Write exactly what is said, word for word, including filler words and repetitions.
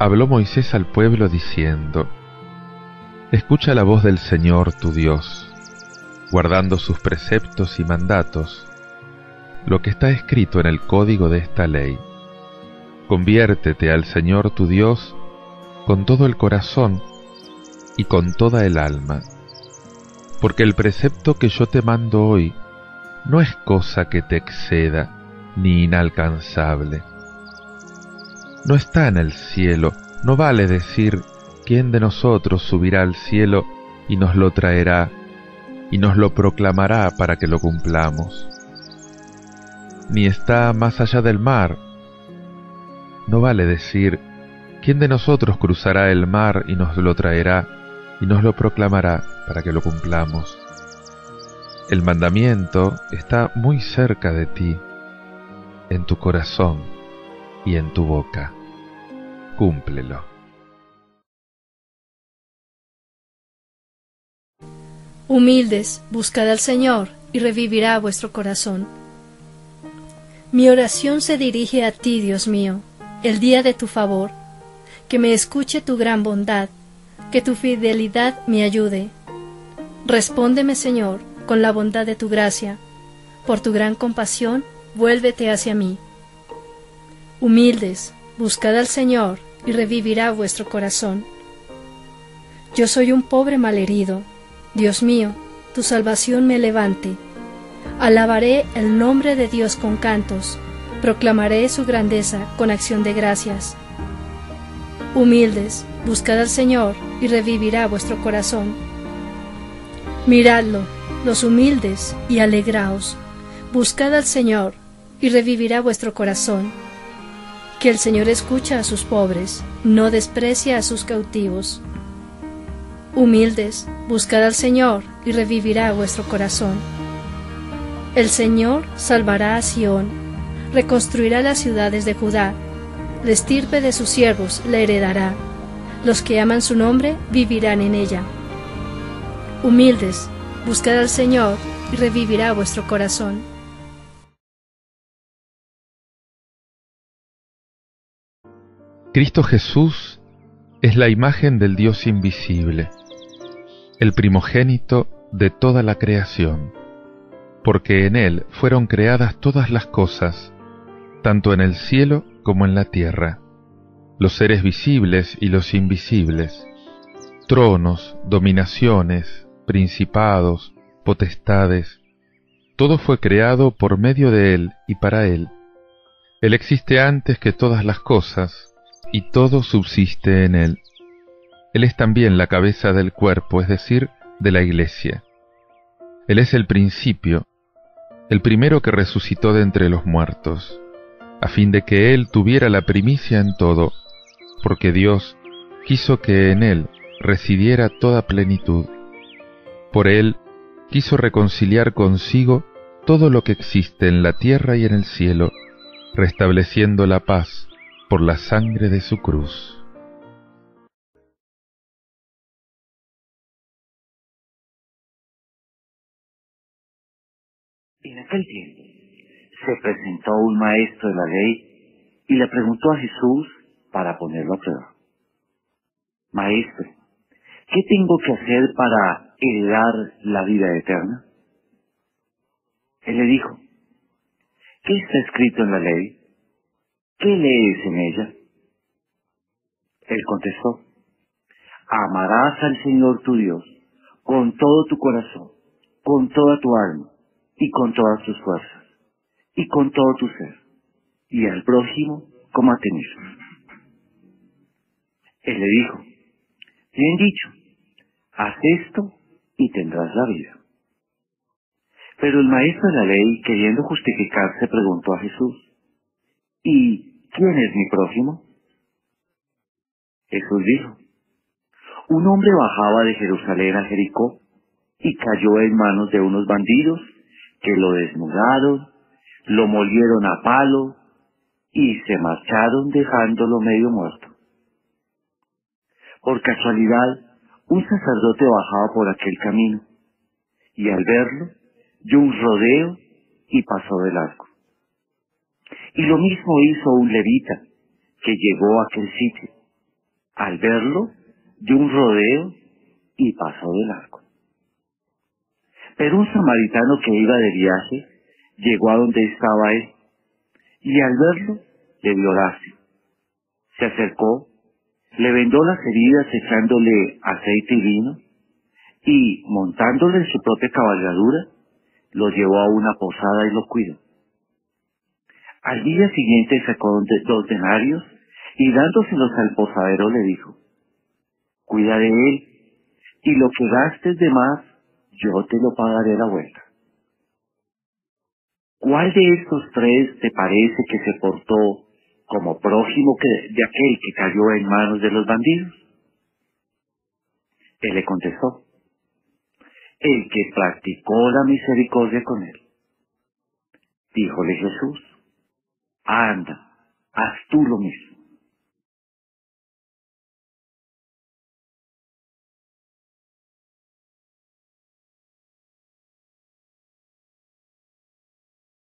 Habló Moisés al pueblo diciendo: Escucha la voz del Señor tu Dios, guardando sus preceptos y mandatos, lo que está escrito en el código de esta ley. Conviértete al Señor tu Dios con todo el corazón y con toda el alma, porque el precepto que yo te mando hoy no es cosa que te exceda ni inalcanzable. No está en el cielo, no vale decir: ¿quién de nosotros subirá al cielo y nos lo traerá y nos lo proclamará para que lo cumplamos? Ni está más allá del mar. No vale decir: ¿quién de nosotros cruzará el mar y nos lo traerá y nos lo proclamará para que lo cumplamos? El mandamiento está muy cerca de ti, en tu corazón y en tu boca. Cúmplelo. Humildes, buscad al Señor, y revivirá vuestro corazón. Mi oración se dirige a ti, Dios mío, el día de tu favor. Que me escuche tu gran bondad, que tu fidelidad me ayude. Respóndeme, Señor, con la bondad de tu gracia. Por tu gran compasión, vuélvete hacia mí. Humildes, buscad al Señor, y revivirá vuestro corazón. Yo soy un pobre malherido. Dios mío, tu salvación me levante. Alabaré el nombre de Dios con cantos, proclamaré su grandeza con acción de gracias. Humildes, buscad al Señor, y revivirá vuestro corazón. Miradlo, los humildes, y alegraos. Buscad al Señor, y revivirá vuestro corazón. Que el Señor escucha a sus pobres, no desprecia a sus cautivos. Humildes, buscad al Señor, y revivirá vuestro corazón. El Señor salvará a Sión, reconstruirá las ciudades de Judá, la estirpe de sus siervos la heredará, los que aman su nombre vivirán en ella. Humildes, buscad al Señor, y revivirá vuestro corazón. Cristo Jesús es la imagen del Dios invisible, el primogénito de toda la creación, porque en Él fueron creadas todas las cosas, tanto en el cielo como en la tierra, los seres visibles y los invisibles, tronos, dominaciones, principados, potestades. Todo fue creado por medio de Él y para Él. Él existe antes que todas las cosas, y todo subsiste en Él. Él es también la cabeza del cuerpo, es decir, de la Iglesia. Él es el principio, el primero que resucitó de entre los muertos, a fin de que Él tuviera la primicia en todo, porque Dios quiso que en Él residiera toda plenitud. Por Él quiso reconciliar consigo todo lo que existe en la tierra y en el cielo, restableciendo la paz por la sangre de su cruz. En aquel tiempo se presentó un maestro de la ley y le preguntó a Jesús para ponerlo a prueba: Maestro, ¿qué tengo que hacer para heredar la vida eterna? Él le dijo: ¿qué está escrito en la ley? ¿Qué lees en ella? Él contestó: amarás al Señor tu Dios con todo tu corazón, con toda tu alma y con todas tus fuerzas, y con todo tu ser, y al prójimo como a ti mismo. Él le dijo: bien dicho, haz esto y tendrás la vida. Pero el maestro de la ley, queriendo justificarse, preguntó a Jesús: ¿y quién es mi prójimo? Jesús dijo: un hombre bajaba de Jerusalén a Jericó y cayó en manos de unos bandidos que lo desnudaron, lo molieron a palo y se marcharon dejándolo medio muerto. Por casualidad, un sacerdote bajaba por aquel camino y al verlo dio un rodeo y pasó de largo. Y lo mismo hizo un levita que llegó a aquel sitio Al verlo, dio un rodeo y pasó de largo. Pero un samaritano que iba de viaje llegó a donde estaba él, y al verlo le vio lástima. Se acercó, le vendó las heridas echándole aceite y vino, y montándole en su propia cabalgadura, lo llevó a una posada y lo cuidó. Al día siguiente sacó dos denarios y dándoselos al posadero le dijo: cuida de él, y lo que gastes de más, yo te lo pagaré a la vuelta. ¿Cuál de estos tres te parece que se portó como prójimo que, de aquel que cayó en manos de los bandidos? Él le contestó: el que practicó la misericordia con él. Díjole Jesús: anda, haz tú lo mismo.